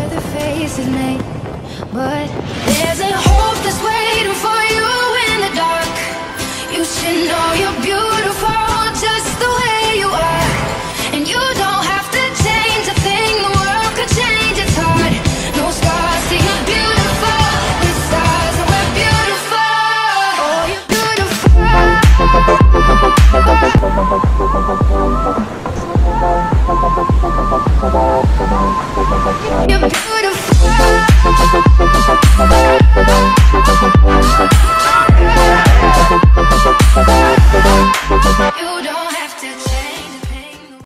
where the faces made. But there's a hope that's waiting for you in the dark. You should know you're beautiful just the way you are. And you don't have to change a thing, the world could change its heart. No scars, see you're beautiful. With stars, we're beautiful. Oh, you're beautiful. You're beautiful.